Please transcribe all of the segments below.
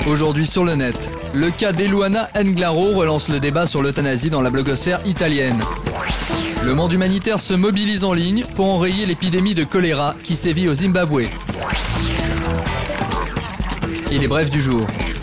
Aujourd'hui sur le net, le cas d'Eluana Englaro relance le débat sur l'euthanasie dans la blogosphère italienne. Le monde humanitaire se mobilise en ligne pour enrayer l'épidémie de choléra qui sévit au Zimbabwe. Et les brefs du jour.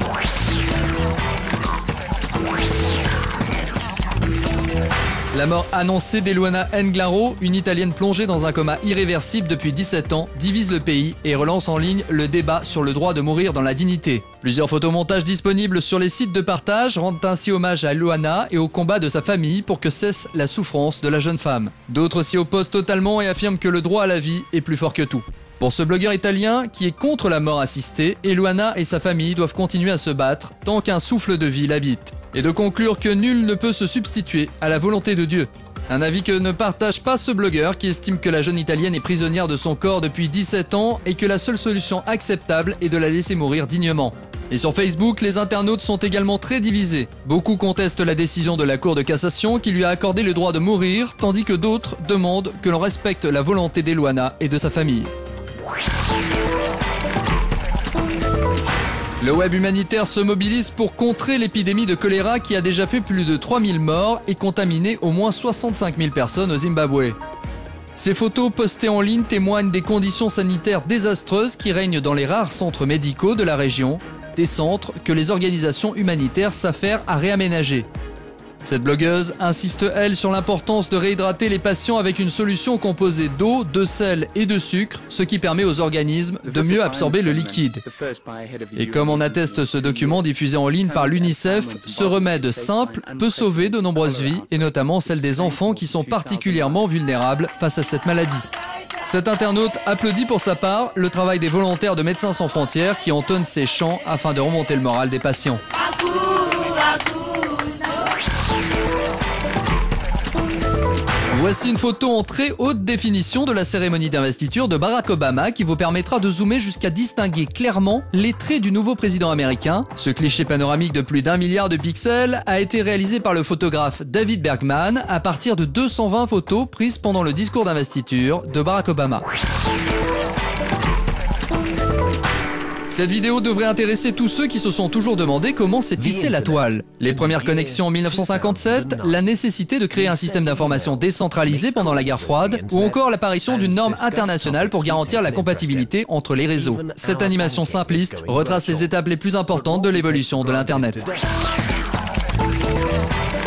La mort annoncée d'Eluana Englaro, une Italienne plongée dans un coma irréversible depuis 17 ans, divise le pays et relance en ligne le débat sur le droit de mourir dans la dignité. Plusieurs photomontages disponibles sur les sites de partage rendent ainsi hommage à Eluana et au combat de sa famille pour que cesse la souffrance de la jeune femme. D'autres s'y opposent totalement et affirment que le droit à la vie est plus fort que tout. Pour ce blogueur italien qui est contre la mort assistée, Eluana et sa famille doivent continuer à se battre tant qu'un souffle de vie l'habite. Et de conclure que nul ne peut se substituer à la volonté de Dieu. Un avis que ne partage pas ce blogueur qui estime que la jeune italienne est prisonnière de son corps depuis 17 ans et que la seule solution acceptable est de la laisser mourir dignement. Et sur Facebook, les internautes sont également très divisés. Beaucoup contestent la décision de la Cour de cassation qui lui a accordé le droit de mourir, tandis que d'autres demandent que l'on respecte la volonté d'Eluana et de sa famille. Le web humanitaire se mobilise pour contrer l'épidémie de choléra qui a déjà fait plus de 3000 morts et contaminé au moins 65 000 personnes au Zimbabwe. Ces photos postées en ligne témoignent des conditions sanitaires désastreuses qui règnent dans les rares centres médicaux de la région, des centres que les organisations humanitaires s'affairent à réaménager. Cette blogueuse insiste, elle, sur l'importance de réhydrater les patients avec une solution composée d'eau, de sel et de sucre, ce qui permet aux organismes de mieux absorber le liquide. Et comme en atteste ce document diffusé en ligne par l'UNICEF, ce remède simple peut sauver de nombreuses vies, et notamment celles des enfants qui sont particulièrement vulnérables face à cette maladie. Cet internaute applaudit pour sa part le travail des volontaires de Médecins sans frontières qui entonnent ces chants afin de remonter le moral des patients. Voici une photo en très haute définition de la cérémonie d'investiture de Barack Obama qui vous permettra de zoomer jusqu'à distinguer clairement les traits du nouveau président américain. Ce cliché panoramique de plus d'1 milliard de pixels a été réalisé par le photographe David Bergman à partir de 220 photos prises pendant le discours d'investiture de Barack Obama. Cette vidéo devrait intéresser tous ceux qui se sont toujours demandé comment s'est tissée la toile. Les premières connexions en 1957, la nécessité de créer un système d'information décentralisé pendant la guerre froide, ou encore l'apparition d'une norme internationale pour garantir la compatibilité entre les réseaux. Cette animation simpliste retrace les étapes les plus importantes de l'évolution de l'Internet.